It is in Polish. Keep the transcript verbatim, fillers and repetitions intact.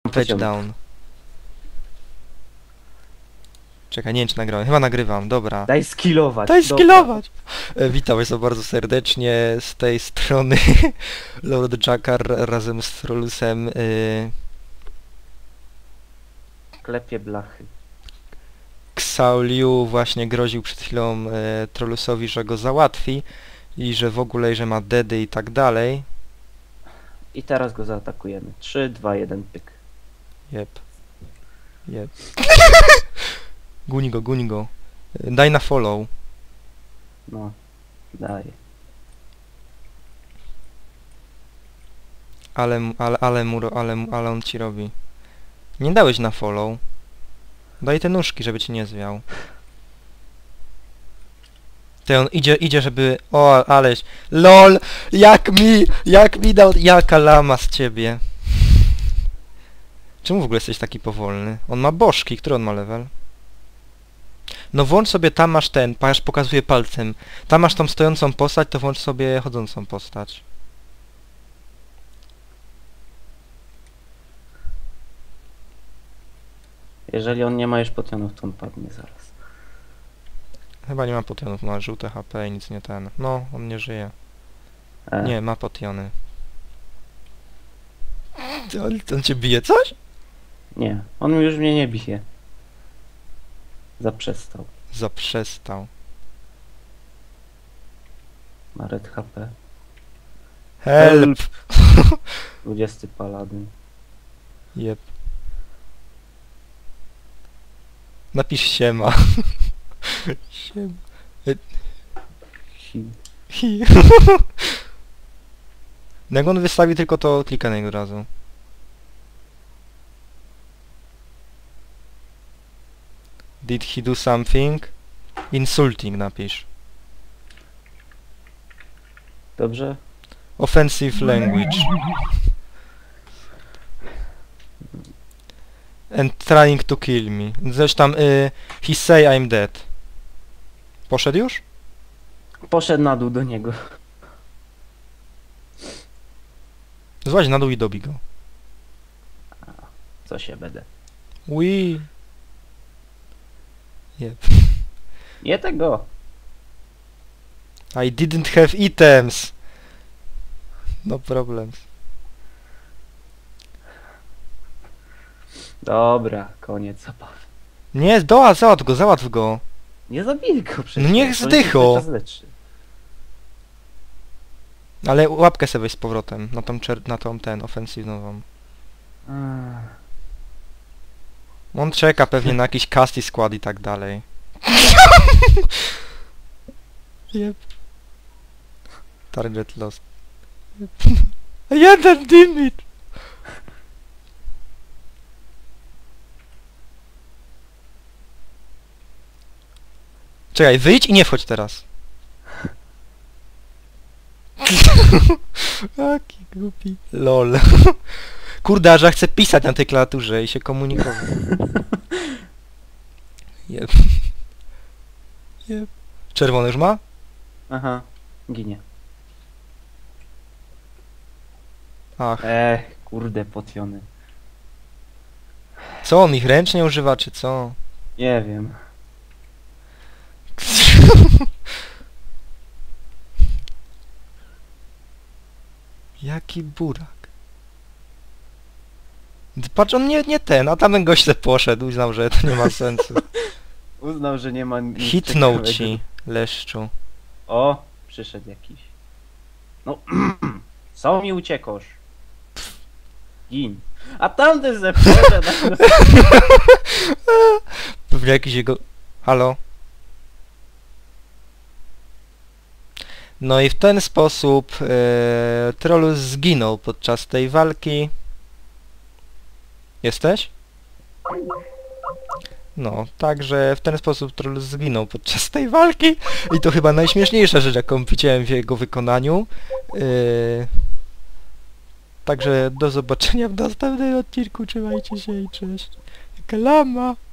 Page down. Czekaj, nie wiem czy nagrałem. Chyba nagrywam, dobra. Daj skillować. Daj dobra. skillować! E, witam Państwa bardzo serdecznie z tej strony Lord Jackar razem z Trollusem. Y... Klepie blachy. Xiaoliu właśnie groził przed chwilą e, Trollusowi, że go załatwi i że w ogóle, że ma dedy i tak dalej. I teraz go zaatakujemy. trzy, dwa, jeden, pyk. Jep. Jep. Guni go, guni go. E, Daj na follow. No, daję. Ale, mu- ale, ale, mu, ro- ale, mu- ale on ci robi. Nie dałeś na follow. Daj te nóżki, żeby ci nie zwiał. Ty on idzie, idzie, żeby... O, aleś... LOL! Jak mi... Jak mi dał... Jaka lama z ciebie. Czemu w ogóle jesteś taki powolny? On ma bożki. Który on ma level? No włącz sobie, tam masz ten... Patrz, pokazuję palcem. Tam masz tą stojącą postać, to włącz sobie chodzącą postać. Jeżeli on nie ma już potionów, to on padnie zaraz. Chyba nie ma potionów, ma żółte H P i nic nie ten. No, on nie żyje. E, Nie, ma potiony. Ty, On, on cię bije coś? Nie, on już mnie nie bije. Zaprzestał. Zaprzestał. Ma red H P. Help! dwudziesty paladyn. Jep. Napisz siema. Siema. Hi. Hi. No jak on wystawi tylko to klikaj na niego od razu. Did he do something? Insulting napisz. Dobrze? Offensive language. And trying to kill me. Zresztą tam y, he say I'm dead. Poszedł już? Poszedł na dół do niego. Złaź na dół i dobij go. Co się będę? Ui. Yep. Nie tego! I didn't have items. No problems. Dobra, koniec zabawy. Nie, doła, załatw go, załatw go. Nie zabiję go przecież. No niech on się zdycho. cały czas leczy. Ale łapkę sobie weź z powrotem. Na tą, czer- na tą ten, ofensywną. Ach. On czeka pewnie na jakiś cast i skład i tak dalej. Yep. Target lost. Jeden dimit! Czekaj, wyjdź i nie wchodź teraz. Jaki głupi. Lol. Kurde, że chcę pisać na tej klawiaturze i się komunikować. Jeb. Jeb. Czerwony już ma? Aha, ginie. Ach. Ech, kurde, potiony. Co, on ich ręcznie używa, czy co? Nie wiem. Jaki burak. Patrz, on nie, nie ten, a tamten gość se poszedł, uznał, że to nie ma sensu. Uznał, że nie ma nic Hitnął ciekawego. ci, leszczu. O, przyszedł jakiś. No, co mi uciekasz? Gin. A tamten ze poszedł. Pewnie jakiś jego... Halo? No i w ten sposób e, Trollus zginął podczas tej walki. Jesteś? No, także w ten sposób Trollus zginął podczas tej walki i to chyba najśmieszniejsza rzecz, jaką widziałem w jego wykonaniu. E, także do zobaczenia w następnym odcinku, trzymajcie się i cześć. Jaka lama!